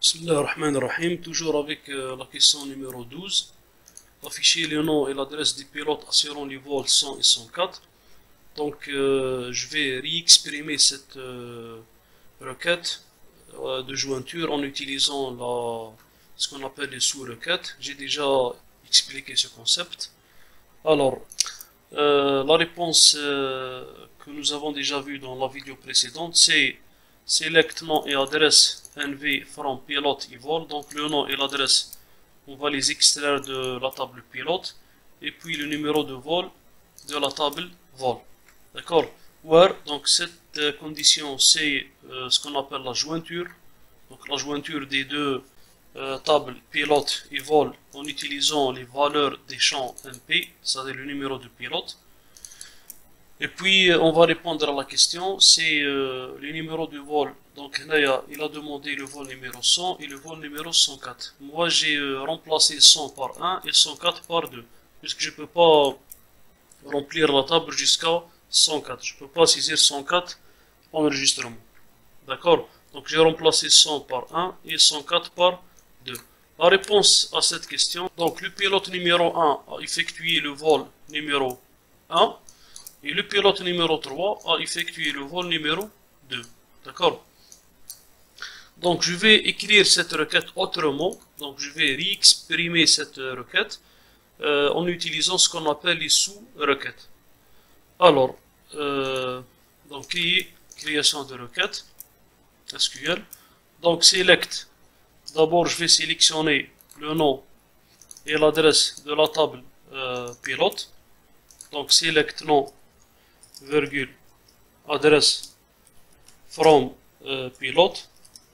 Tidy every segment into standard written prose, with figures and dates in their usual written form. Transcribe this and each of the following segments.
Bismillah ar-Rahman ar-Rahim, toujours avec la question numéro 12. Afficher le nom et l'adresse des pilotes assurant les vols 100 et 104. Donc je vais réexprimer cette requête de jointure en utilisant ce qu'on appelle les sous-requêtes. J'ai déjà expliqué ce concept. Alors, la réponse que nous avons déjà vue dans la vidéo précédente, c'est select nom et adresse NV from pilot et vol. Donc le nom et l'adresse, on va les extraire de la table pilote. Et puis le numéro de vol de la table vol. D'accord? Where, donc cette condition, c'est ce qu'on appelle la jointure. Donc la jointure des deux tables pilote et vol en utilisant les valeurs des champs MP, c'est-à-dire le numéro de pilote. Et puis on va répondre à la question, c'est le numéro de vol. Donc Naya, il a demandé le vol numéro 100 et le vol numéro 104. Moi j'ai remplacé 100 par 1 et 104 par 2. Puisque je ne peux pas remplir la table jusqu'à 104. Je ne peux pas saisir 104 en enregistrement. D'accord? Donc j'ai remplacé 100 par 1 et 104 par 2. La réponse à cette question, donc le pilote numéro 1 a effectué le vol numéro 1. Et le pilote numéro 3 a effectué le vol numéro 2. D'accord? Donc je vais écrire cette requête autrement. Donc je vais réexprimer cette requête en utilisant ce qu'on appelle les sous-requêtes. Alors, donc création de requête SQL. Donc select. D'abord je vais sélectionner le nom et l'adresse de la table pilote. Donc select nom virgule adresse from pilote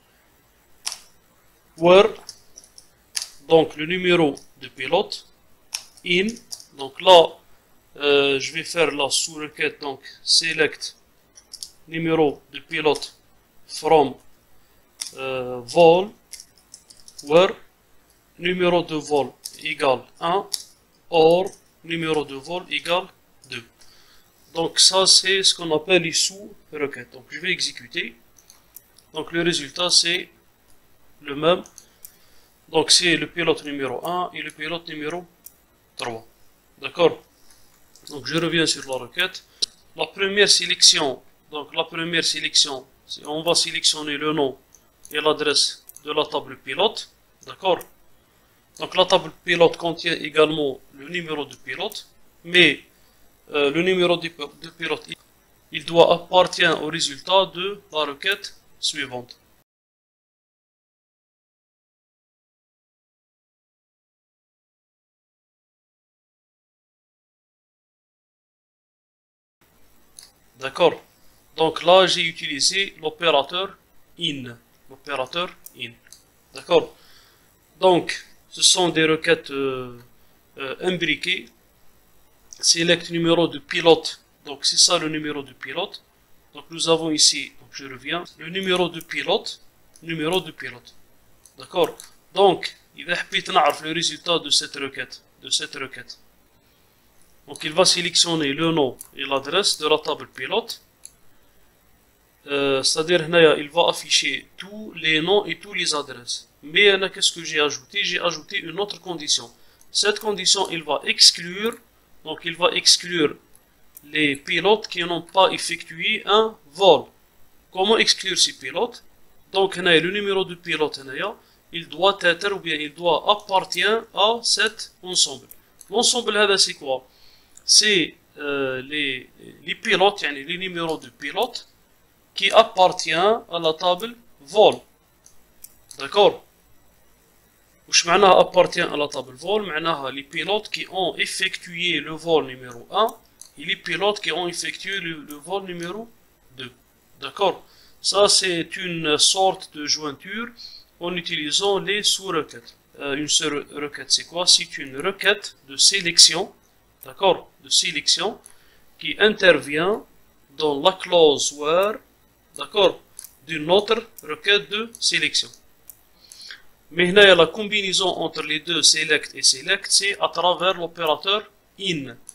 where donc le numéro de pilote in, donc là je vais faire la sous-requête, donc select numéro de pilote from vol where numéro de vol égale 1 or numéro de vol égale 2. Donc ça c'est ce qu'on appelle les sous-requêtes. Donc je vais exécuter. Donc le résultat c'est le même. Donc c'est le pilote numéro 1 et le pilote numéro 3. D'accord? Donc je reviens sur la requête. La première sélection, on va sélectionner le nom et l'adresse de la table pilote. D'accord? Donc la table pilote contient également le numéro de pilote, mais le numéro de pilote, il doit appartenir au résultat de la requête suivante. D'accord? Donc là, j'ai utilisé l'opérateur in. L'opérateur in. D'accord? Donc, ce sont des requêtes imbriquées. Select numéro de pilote, donc c'est ça le numéro de pilote. Donc nous avons ici, donc je reviens, le numéro de pilote, d'accord. Donc il va le résultat de cette requête, donc il va sélectionner le nom et l'adresse de la table pilote, c'est-à-dire il va afficher tous les noms et toutes les adresses. Mais qu'est-ce que j'ai ajouté? J'ai ajouté une autre condition. Cette condition, il va exclure. Donc il va exclure les pilotes qui n'ont pas effectué un vol. Comment exclure ces pilotes? Donc le numéro de pilote, il doit être ou bien il doit appartenir à cet ensemble. L'ensemble c'est quoi? C'est les pilotes, les numéros de pilotes qui appartiennent à la table vol. D'accord? وش معناها appartient à la table vol? معناها les pilotes qui ont effectué le vol numéro 1 et les pilotes qui ont effectué le vol numéro 2. D'accord? Ça c'est une sorte de jointure en utilisant les sous-requêtes. Une seule requête c'est quoi? C'est une requête de sélection, d'accord? De sélection qui intervient dans la clause where, d'accord? D'une autre requête de sélection. Mais la combinaison entre les deux select et select, c'est à travers l'opérateur in.